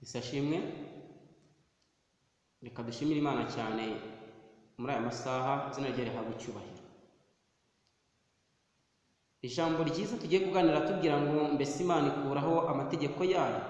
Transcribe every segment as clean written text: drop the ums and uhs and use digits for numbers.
Isashimwe reka dushimire Imana cyane muri aya masaha izina rye rihabwa icyubahiro. Ijambo ryiza tugiye kuganira tubwira ngo mbese Imana ikuraho amategeko yayo.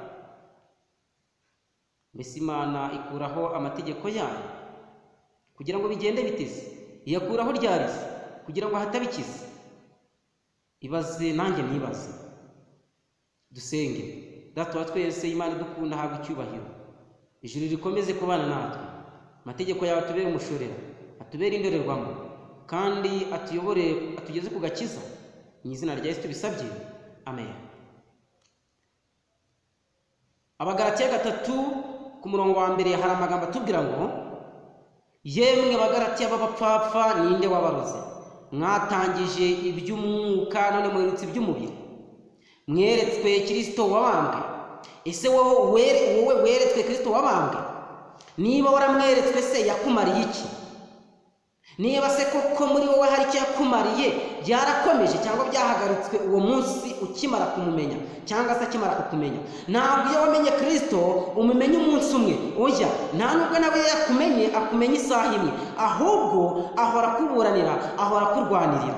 Mbese Imana ikuraho amategeko yayo kugira ngo bigende biteze. Iyakuraho ryarize kugira ngo hatabikize. Ibaze nanjye nibaze. Dusenge. Data wa twese Imana idukunda habwa icyubahiro. Ijuru rikomeze kubana natwe. Amategeko yawe atubere umushorera, atubere indorerwamo, kandi atuyobore atugeze ku gakiza. Mu izina rya Yesu tubisabye. Amen. Abagalatiya 3 ku murongo wa mbere hari amagambo atubwira ngo yemwe Abagalatiya b'abapfapfa ninde wabaroze? Mwatangije iby'umwuka none muherutse iby'umubiri. Mweretswe Kristo wabambwe. Ese wowe weretswe Kristo wabambwe? Niba waramweretswe se yakumariye iki? Niba se koko muri wowe hari icyo yakumariye byarakomeje cyangwa byahagaritswe uwo munsi ukimara kumumenya cyangwa se akimara kukumenya? Ntabwo iyo wamenye Kristo umumenye umunsi umwe, oya, nta nubwo nawe yakumenye akumenya isaha imwe, ahubwo ahora kuburanira, ahora kurwanirira.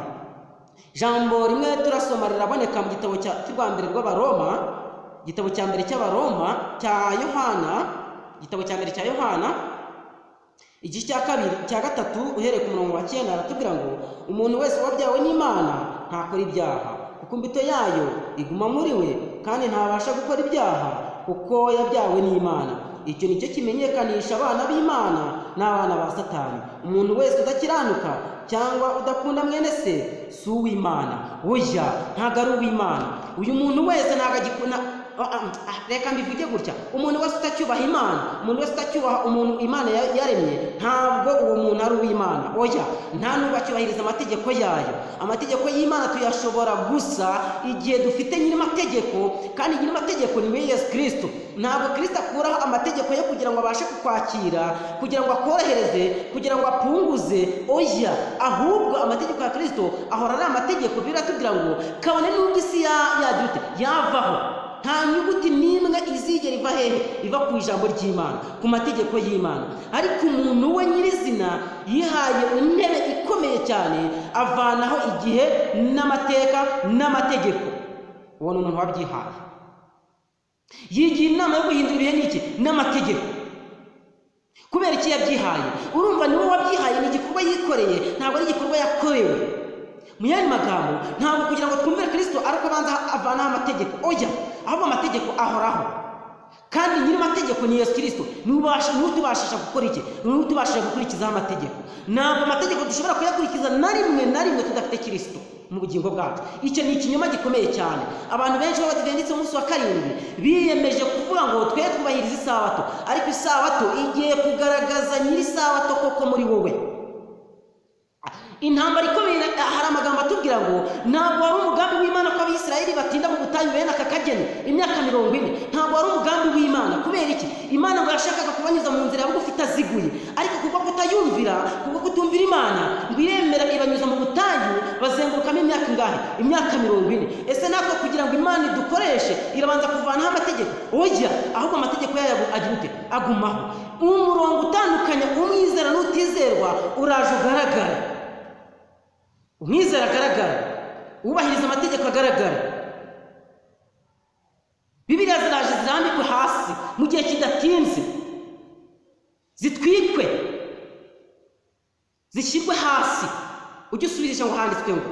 Jambo rimwe turasoma riraboneka mu gitabo cy'urwa mbere rw'Abaroma, igitabo cya mbere cy'Abaroma cya Yohana, igitabo cya mbere cya Yohana igice cya gatatu uhereye ku murongo wa 9 aratubwira ngo umuntu wese wabyawe n'Imana ntakora ibyaha kuko imbito yayo iguma muri we, kandi ntabasha gukora ibyaha kuko yabyawe n'Imana. Icyo nicyo kimenyekanisha abana b'Imana n'abana ba Satani. Umuntu wese udakiranuka cyangwa udakunda mwene se si uw'Imana, oya, ntago ari uw'Imana. Uyu muntu wese ntago agikunda, reka mbivuge gutya, umuntu wese utacyubaha Imana, umuntu wese utacyubaha umuntu Imana yaremye, ntabwo uwo muntu ari uw'Imana, oya, nta nubwo acyubahiriza amategeko yayo. Amategeko y'Imana tuyashobora gusa igihe dufite nyir'amategeko, kandi nyir'amategeko ni we Yesu Kristo. Ntabwo Kristo akuraho amategeko yo kugira ngo abashe kukwakira, kugira ngo akorohereze, kugira ngo apunguze, oya, ahubwo amategeko ya Kristo ahora ari amategeko. Biratubwira ngo kabone n'ubwo isi yagira ute yavaho, nta nyuguti n'imwe izigera iva hehe, iva ku ijambo ry'Imana, ku mategeko y'Imana. Ariko umuntu we nyirizina yihaye intebe ikomeye cyane, avanaho igihe n'amateka n'amategeko. Uwo ni umuntu wabyihaye, yigira inama yo guhindura ibihe n'iki n'amategeko. Kubera iki yabyihaye? Urumva niwe wabyihaye, ni igikorwa yikoreye, ntabwo ari igikorwa yakorewe. Mu yandi magambo, ntabwo kugira ngo twumvire Kristo ariko abanza avanaho amategeko, oya, ahubwo amategeko ahoraho. Kandi nyiri amategeko ni Yesu Kristo. Niwe tubashisha gukora iki? Niwe tubashisha gukurikiza amategeko. Ntabwo amategeko dushobora kuyakurikiza na rimwe tudafite Kristo mu bugingo bwacu. Icyo ni ikinyoma gikomeye cyane. Abantu benshi b'Abadiventiste umunsi wa 7 biyemeje kuvuga ngo twe twubahiriza isabato, ariko isabato igiye kugaragaza nyiri isabato koko muri wowe. Intambara ikomeye, hari amagambo atubwira ngo ntabwo wari umugambi w'Imana ko Abisirayeli batinda mu butayu bene aka kageni imyaka 40. Ntabwo wari umugambi w'Imana. Kubera iki? Imana ngo yashakaga kubanyuza mu nzira yo gufita ziguye, ariko kuko kutayumvira, kuko kutumvira Imana, ngo iremera ibanyuza mu butayu bazengurukamo imyaka ingahe? Imyaka 40. Ese natwe kugira ngo Imana idukoreshe irabanza kuvanaho amategeko? Oya, ahubwo amategeko yayo agira ute? Agumaho. Umurongo utandukanya umwizera n'utizerwa uraje ugaragara. Umwizera agaragara, ubahiriza amategeko agaragara. Bibiliya ziraje zirambikwe hasi mu gihe kidatinze, zitwikwe, zishyirwe hasi. Ujye usubirisha ngo handitswe ngo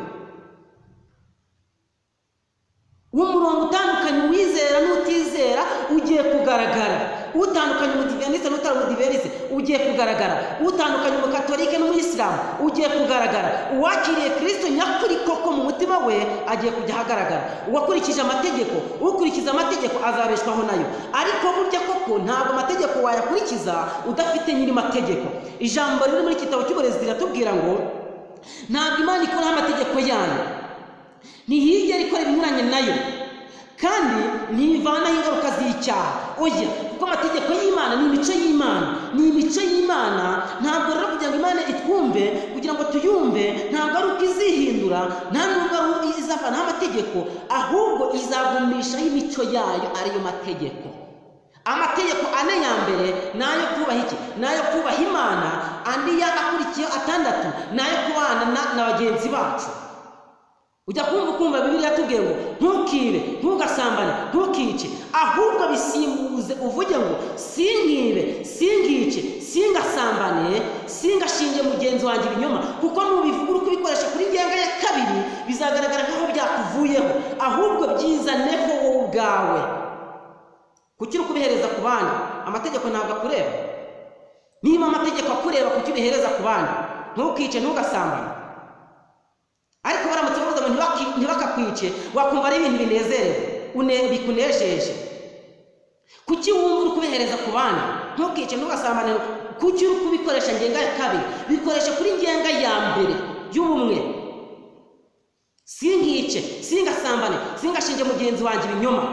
umurongo utandukanye uwizera n'utizera ugiye kugaragara. Utandukanye umudiventiste n'utari umudiventiste ugiye kugaragara. Utandukanye umukatolike n'umuyisilamu ugiye kugaragara. Uwakiriye Kristo nyakuri koko mu mutima we agiye kujya ahagaragara. Uwakurikije amategeko, ukurikiza amategeko azabeshwaho nayo. Ariko burya koko ntabwo amategeko wayakurikiza udafite nyiri mategeko. Ijambo riri muri kitabo cy'uburezi riratubwira ngo ntabwo Imana ikuraho amategeko yayo, ntiyigera ikora ibinyuranye nayo, kandi ntivanaho ingaruka z'icyaha, oya, kuko amategeko y'Imana ni imico y'Imana, ni imico y'Imana. Ntabwo rero kugira ngo Imana itwumve, kugira ngo tuyumve, ntabwo ari uko izihindura, nta nubwo ari izavanaho amategeko, ahubwo izagumishaho imico yayo ariyo mategeko. amategeko ane ya mbere nayo kubaha iki? Nayo kubaha Imana, andi ya akurikiye atandatu nayo kubana na bagenzi bacu. Ujya kumva Bibiliya yatubwiye ngo ntukibe, ntugasambane, ntukice, ahubwo bisimbuze uvuge ngo sinkibe, sinkice, singasambane, singashinge mugenzi wanjye ibinyoma, kuko nubivuga uri kubikoresha kuri ngenga ya kabiri bizagaragara nkaho byakuvuyeho, ahubwo byizaneho wowe ubwawe. Kuki uri kubihereza ku bandi? Amategeko ntabwo akureba. Niba amategeko akureba, kuki ubihereza ku bandi? Ntukice, ntugasambane. Ariko baramutse bavuze ngo ntibakakwice, wakumva ari ibintu binezerewe, bikunejeje. Kuki wumva uri kubihereza ku bandi? Ntukice, ntugasambane. Kuki uri kubikoresha ngenga ya kabiri? Bikoresha kuri ngenga ya mbere y'ubumwe. Sinkice, singasambane, singashinge mugenzi wanjye ibinyoma.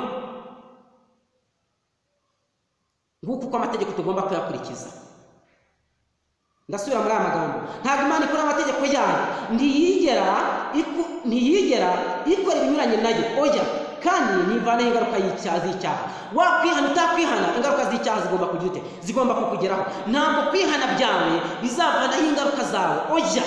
Nguko uko amategeko tugomba kuyakurikiza. Ndasubira muri aya magambo. Ntabwo Imana ikora amategeko yayo ntiyigera ikora ibinyuranye nayo, oya, kandi ntivanaho ingaruka z'icyaha. Wakwihana utakwihana, ingaruka z'icyaha zigomba kugira ute? Zigomba kukugeraho. Ntabwo kwihana byawe bizavanaho ingaruka zawe, oya.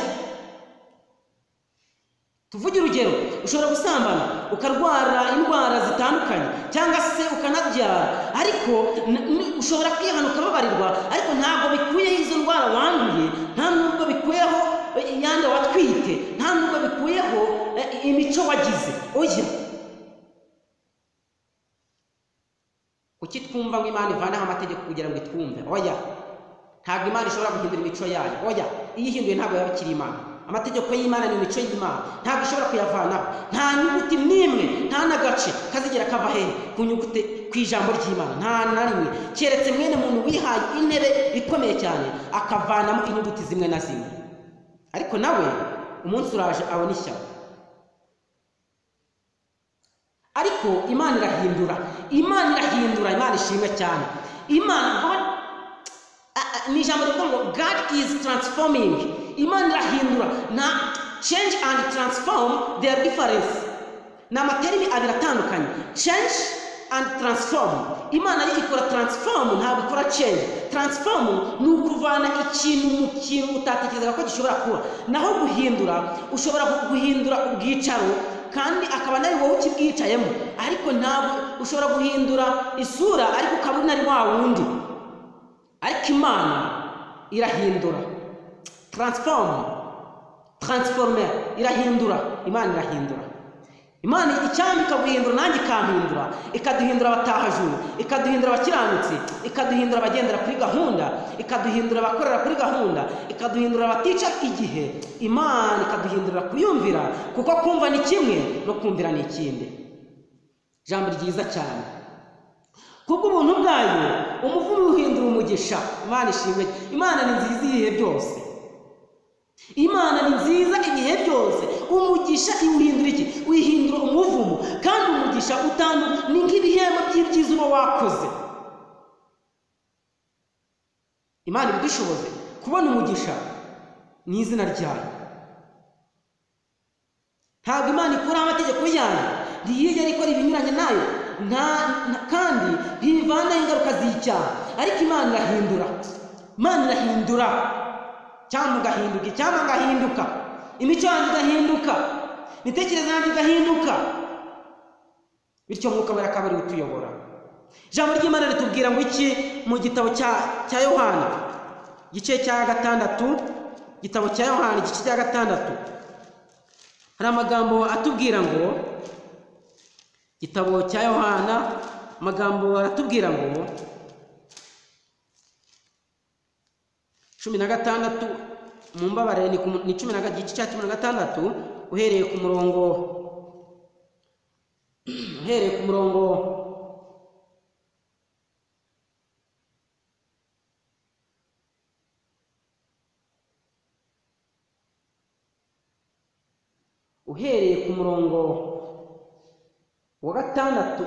Tuvuge urugero, ushobora gusambana ukarwara indwara zitandukanye cyangwa se ukanabyara, ariko ushobora kwihana ukababarirwa, ariko ntabwo bikuyeho izo ndwara wanduye, nta nubwo bikuyeho yanda watwite, nta nubwo bikuyeho imico wagize, oya. Kuki twumva ngo Imana ivanaho amategeko kugira ngo itwumve? Oya, ntabwo Imana ishobora guhindura imico yayo, oya. Iyo ihinduye ntabwo yaba ikiri Imana. Amategeko y'Imana ni imico y'Imana, ntabwo ishobora kuyavanaho. Nta nyuguti n'imwe, nta n'agace kazigera kava hehe ku nyuguti ku ijambo ry'Imana, nta na rimwe, keretse mwene muntu wihaye intebe ikomeye cyane akavanamo inyuguti zimwe na zimwe. Ariko nawe umunsi uraje abona ishyaka. Ariko Imana irahindura, Imana ishimwe cyane. Imana ni ijambo rivuga ngo God is transforming. Imana irahindura. Na change and transform, they are different. Ni amaterimi abiri atandukanye, change and transform. Imana yo ikora transform, ntabwo ikora change. Transform ni ukuvana ikintu mu kintu utatekerezaga ko gishobora kuba. Naho guhindura, ushobora guhindura ubwicaro kandi akaba nari wowe ukibwicayemo, ariko ntabwo ushobora guhindura isura ariko ukabona ari wa wundi. Ariko Imana irahindura. Transformer, irahindura. Imana irahindura. Imana icyambi ikaguhindura, nanjye ikampindura, ikaduhindura abatahajuru, ikaduhindura abakiranutsi, ikaduhindura abagendera kuri gahunda, ikaduhindura abakorera kuri gahunda, ikaduhindura abatica igihe. Imana ikaduhindura kuyumvira, kuko kumva ni kimwe no kumvira ni ikindi. Jambo ryiza cyane. Kubwo ubuntu bwayo umuvumo uhindura umugisha. Imana ishimwe. Imana ni nziza ibihe byose. Imana ni nziza ibihe byose. Umugisha iwuhindura iki? Wihindura umuvumo, kandi umugisha utandu ni nk'ibihembo by'ibyiza uba wakoze. Imana ibidushoboze kubona umugisha ni izina ryayo. Ntabwo Imana ikora amategeko yayo, ntiyigera ikora ibinyuranye nayo, kandi ntivanaho ingaruka z'icyaha. Ariko Imana irahindura. Imana irahindura. Cyangwa ugahinduka, cyangwa ngahinduka, imico yanjye igahinduka, imitekerereze yanjye igahinduka, bityo Mwuka Wera akaba ari we utuyobora. Ijambo ry'Imana ritubwira ngo iki mu gitabo cya Yohana igice cya 6, igitabo cya Yohana igice cya 6, hari amagambo atubwira ngo, igitabo cya Yohana amagambo aratubwira ngo 16, mumbabare ni 10 igice cya 16 uhereye ku murongo wa 6,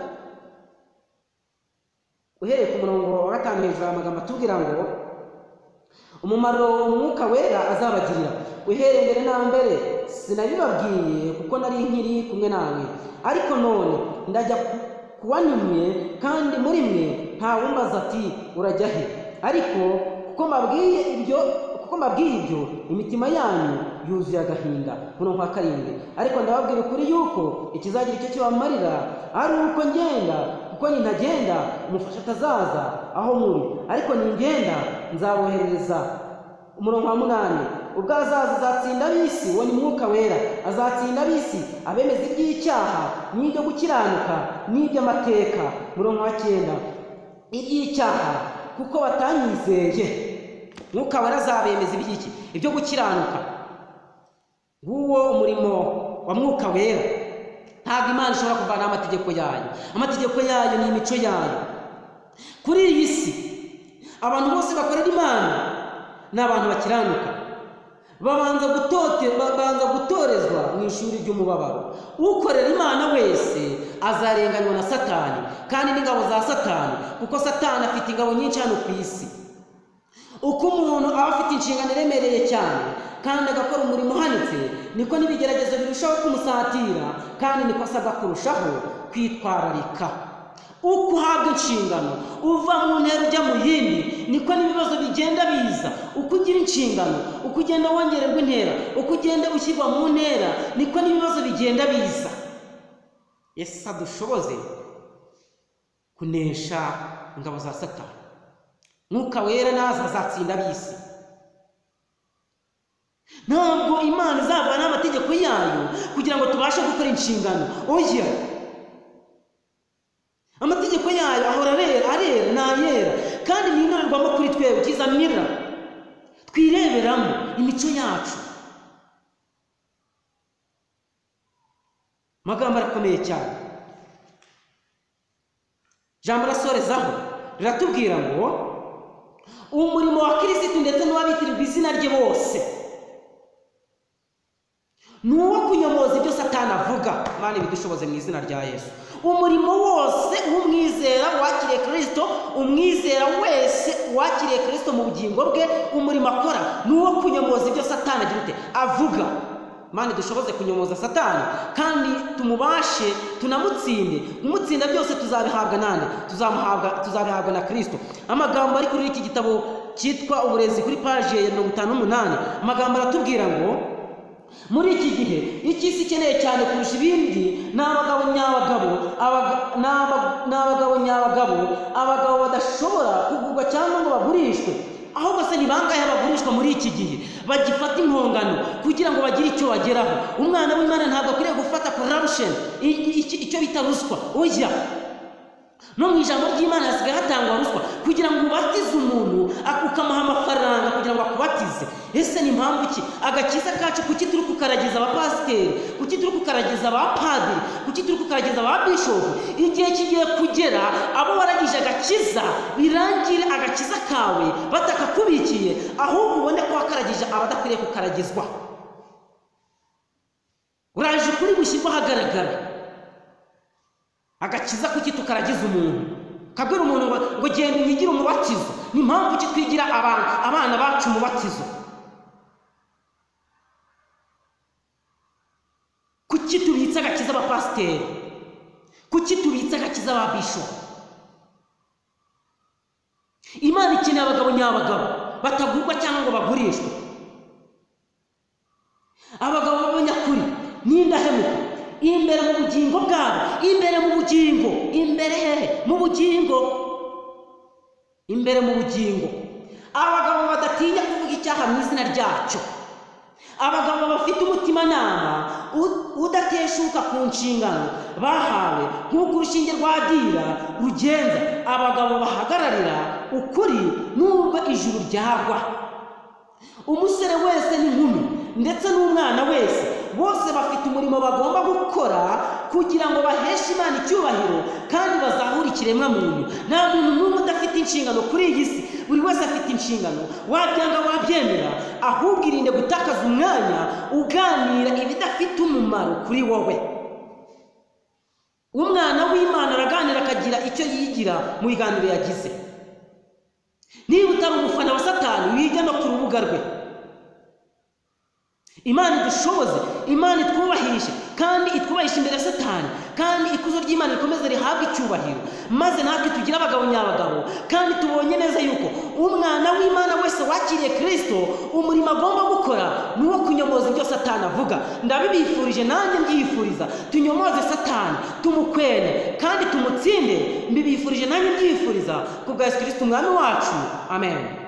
uhereye ku murongo wa 5 hejuru amagambo atubwira ngo umumaro Umwuka Wera azabagirira uhereye mbere na mbere sinabibabwiye kuko nari nkiri kumwe namwe, ariko none ndajya kuwantumye kandi muri mwe nta wumbaza ati urajya he, ariko kuko mbabwiye ibyo imitima yanyu yuzuye agahinda. Murongo wa 7. Ariko ndababwira ukuri yuko ikizagira icyo kibamarira ari uko ngenda, kuko nintagenda umufasha atazaza aho muri, ariko ningenda nzaboherereza. Umurongo wa 8. Ubwo azaza azatsinda ab'isi, uwo ni Mwuka Wera, azatsinda ab'isi abemeza iby'icyaha n'ibyo gukiranuka n'iby'amateka. Umurongo wa 9. Iby'icyaha kuko batanyizeye. Mwuka Wera azabemeza iby'iki? Ibyo gukiranuka. Nguwo umurimo wa Mwuka Wera. Ntabwo Imana ishobora kuvanaho amategeko yayo. Amategeko yayo ni imico yayo. Kuri iyi si abantu bose bakorera Imana ni abantu bakiranuka. Babanza gutorezwa mu ishuri ry'umubabaro. Ukorera Imana wese azarenganywa na Satani kandi n'ingabo za Satani, kuko Satani afite ingabo nyinshi hano ku isi. Uko umuntu aba afite inshingano iremereye cyane kandi agakora umurimo uhanitse, niko n'ibigeragezo birushaho kumusatira kandi niko asabwa kurushaho kwitwararika. Uko uhabwa inshingano uva mu ntera ujya mu yindi, niko n'ibibazo bigenda biza. Uko ugira inshingano, uko ugenda wongererwa intera, uko ugenda ushyirwa mu ntera, niko n'ibibazo bigenda biza. Yesu adushoboze kunesha ingabo za Satani. Mwuka Wera naza azatsinda ab'isi. Ntabwo Imana izavana amategeko yayo kugira ngo tubashe gukora inshingano. Oya, amategeko yayo ahora arera n'ayera, kandi ni indorerwamo kuri twebwe, kizamira twireberamo imico yacu. Magambo arakomeye cyane. Jambo rasorezaho riratubwira ngo umurimo wa Kristo ndetse n'uwabitirirwa izina rye bose nuwo kunyomoza ibyo Satani avuga. Imana ibidushoboze mu izina rya Yesu. Umurimo wose umwizera wakiriye Kristo, umwizera wese wakiriye Kristo mu bugingo bwe, umurimo akora nuwo kunyomoza ibyo Satani agira ute avuga. Imana idushoboze kunyomoza Satani kandi tumubashe tunamutsinde. Umutsinda byose tuzabihabwa nande? Tuzabihabwa na Kristo. Amagambo ari kuri iki gitabo cyitwa Uburezi kuri page ya 58, amagambo aratubwira ngo muri iki gihe icy'isi ikeneye cyane kurusha ibindi ni abagabo nyabagabo, abagabo badashobora kugurwa cyangwa ngo bagurishwe. Ahubwo se ni bangahe bagurishwa muri iki gihe bagifata impongano kugira ngo bagire icyo bageraho? Umwana w'Imana ntabwo akwiriye gufata corruption, icyo bita ruswa. Oya, no mu ijambo ry'Imana hasigaye hatangwa ruswa kugira ngo ubatize umuntu ukamuha amafaranga kugira ngo akubatize. Ese ni mpamvu ki agakiza kacu kuki turi kukaragiza abapasiteri, kuki turi kukaragiza abapadiri, kuki turi kukaragiza ababishopu? Igihe kigiye kugera abo waragije agakiza birangire agakiza kawe batakakubikiye, ahubwo ubone ko wakaragije abadakwiriye kukaragizwa. Uraje kuri gushyirwa ahagaragara. Agakiza kuki tukaragiza umuntu? Kabwira umuntu ngo genda unyigire umubatizo. Ni mpamvu ki twigira abana bacu umubatizo? Kuki tubitsa agakiza abapasiteri? Kuki tubitsa agakiza ababishopu? Imana ikeneye abagabo nyabagabo batagurwa cyangwa ngo bagurishwe. Abagabo b'abanyakuri n'indahemuka imbere mu bugingo bwabo, imbere mu bugingo, imbere mu bugingo. Abagabo badatinya kuvuga icyaha mu izina ryacyo. Abagabo bafite umutimanama udateshuka ku nshingano bahawe nk'uko urushinge rwa dira rugenza. Abagabo bahagararira ukuri nubwo ijuru ryagwa. Umusore wese n'inkumi ndetse n'umwana wese, bose bafite umurimo bagomba gukora kugira ngo baheshe Imana icyubahiro kandi bazahure ikiremwa muntu. Nta muntu n'umwe udafite inshingano kuri iyi si. Buri wese afite inshingano, wabyanga wabyemera, ahubwo irinde gutakaza umwanya uganira ibidafite umumaro kuri wowe. Umwana w'Imana araganira akagira icyo yigira mu biganiro yagize. Niba utari umufana wa Satani, wiga no ku rubuga rwe. Imana idushoboze, Imana itwubahishe kandi itwubahisha imbere ya Satani, kandi ikuzo ry'Imana rikomeze rihabwe icyubahiro, maze natwe tugire abagabo nyabagabo. Kandi tubonye neza yuko umwana w'Imana wese wakiriye Kristo, umurimo agomba gukora ni uwo kunyomoza ibyo Satani avuga. Ndabibifurije, nanjye mbyifuriza, tunyomoze Satani, tumukwene kandi tumutsinde. Mbibifurije nanjye mbyifuriza ku bwa Yesu Kristo umwami wacu, amen.